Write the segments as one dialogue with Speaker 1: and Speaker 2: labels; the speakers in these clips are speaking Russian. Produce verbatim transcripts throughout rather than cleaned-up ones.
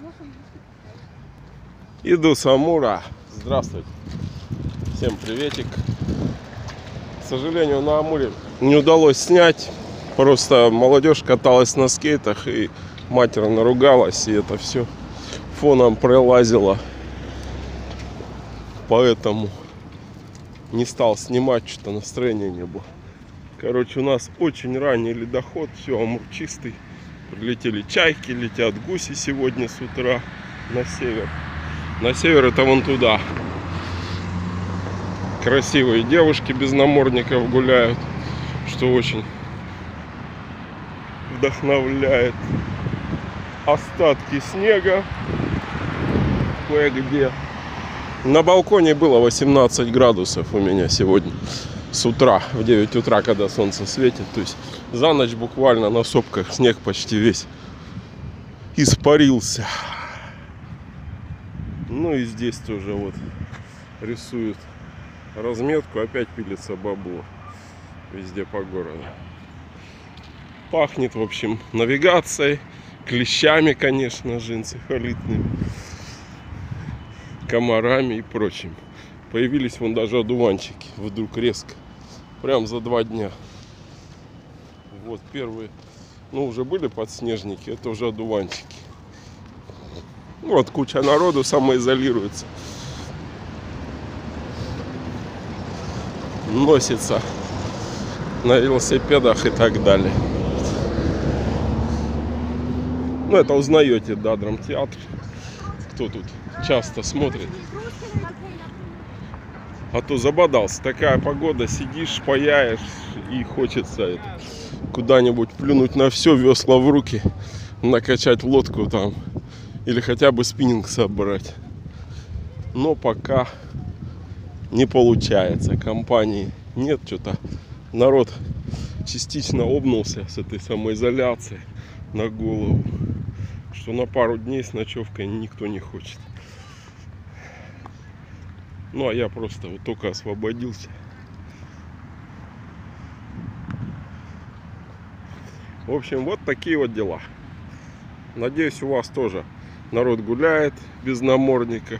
Speaker 1: Иду с Амура. Здравствуйте. Всем приветик. К сожалению, на Амуре не удалось снять. Просто молодежь каталась на скейтах и матерно ругалась. И это все фоном пролазило. Поэтому не стал снимать, что-то настроения не было. Короче, у нас очень ранний ледоход. Все, Амур чистый. Прилетели чайки, летят гуси сегодня с утра на север. На север это вон туда. Красивые девушки без намордников гуляют, что очень вдохновляет. Остатки снега кое-где. На балконе было восемнадцать градусов у меня сегодня с утра, в девять утра, когда солнце светит. То есть за ночь буквально на сопках снег почти весь испарился. Ну и здесь тоже вот рисуют разметку. Опять пилится бабло везде по городу. Пахнет, в общем, навигацией, клещами, конечно же, энцефалитными, комарами и прочим. Появились вон даже одуванчики вдруг резко, прям за два дня. Вот первые, ну уже были подснежники, это уже одуванчики. Вот куча народу самоизолируется, носится на велосипедах и так далее. Ну это узнаете, да, драмтеатр, кто тут часто смотрит. А то забодался, такая погода, сидишь, паяешь и хочется это, куда-нибудь плюнуть на все, весла в руки, накачать лодку там или хотя бы спиннинг собрать. Но пока не получается, компании нет, что-то народ частично обнулся с этой самоизоляцией на голову, что на пару дней с ночевкой никто не хочет. Ну а я просто вот только освободился. В общем, вот такие вот дела. Надеюсь, у вас тоже народ гуляет без намордников.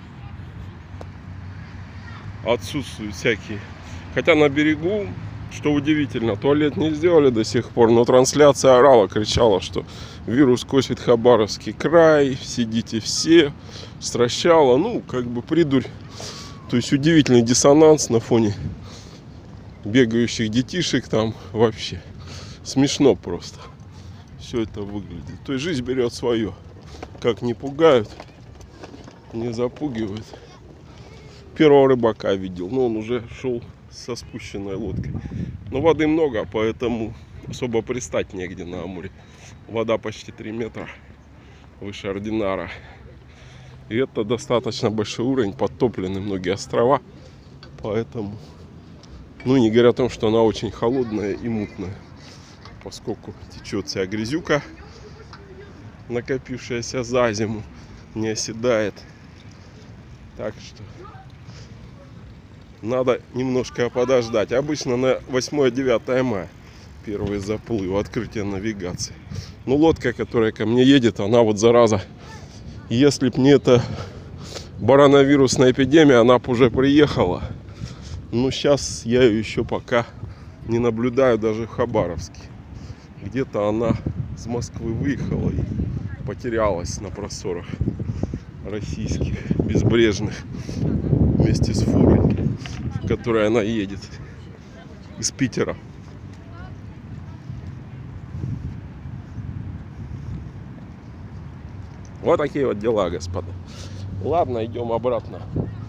Speaker 1: Отсутствуют всякие. Хотя на берегу, что удивительно, туалет не сделали до сих пор, но трансляция орала, кричала, что вирус косит Хабаровский край, сидите все, стращала, ну, как бы придурь. То есть удивительный диссонанс на фоне бегающих детишек там вообще. Смешно просто все это выглядит. То есть жизнь берет свое. Как не пугают, не запугивают. Первого рыбака видел, но он уже шел со спущенной лодкой. Но воды много, поэтому особо пристать негде на Амуре. Вода почти три метра выше ординара. И это достаточно большой уровень, подтоплены многие острова. Поэтому, ну не говоря о том, что она очень холодная и мутная. Поскольку течет вся грязюка, накопившаяся за зиму, не оседает. Так что надо немножко подождать. Обычно на восьмое-девятое мая первые заплывы, открытие навигации. Но лодка, которая ко мне едет, она вот зараза. Если б не эта барановирусная эпидемия, она бы уже приехала. Но сейчас я ее еще пока не наблюдаю даже в Хабаровске. Где-то она с Москвы выехала и потерялась на просторах российских, безбрежных, вместе с фурой, в которой она едет из Питера. Вот такие вот дела, господа. Ладно, идем обратно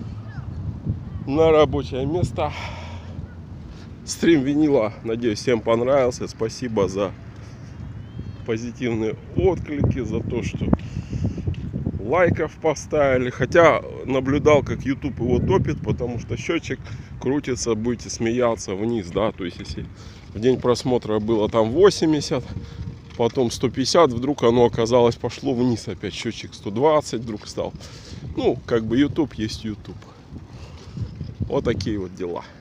Speaker 1: на рабочее место. Стрим винила, надеюсь, всем понравился. Спасибо за позитивные отклики, за то, что лайков поставили. Хотя наблюдал, как YouTube его топит, потому что счетчик крутится, будете смеяться, вниз, да. То есть, если в день просмотра было там восемьдесят, потом сто пятьдесят, вдруг оно оказалось пошло вниз опять, счетчик сто двадцать вдруг стал. Ну, как бы YouTube есть YouTube. Вот такие вот дела.